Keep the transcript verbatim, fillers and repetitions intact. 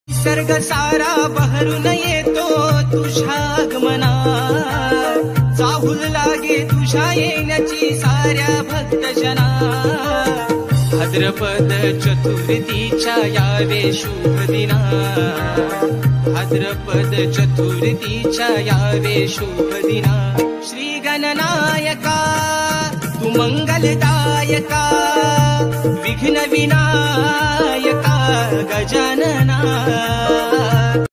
निसर्ग सारा बहरून येतो तुझ्या आगमना, चाहूल लागे तुझ्या येण्याची साऱ्या भक्तजना। भाद्रपद चतुर्थीच्या यावे शुभ दिना, भाद्रपद चतुर्थीच्या यावे शुभ दिना। श्री गणनायका तू मंगलदायका, विघ्न विनायका गजानना।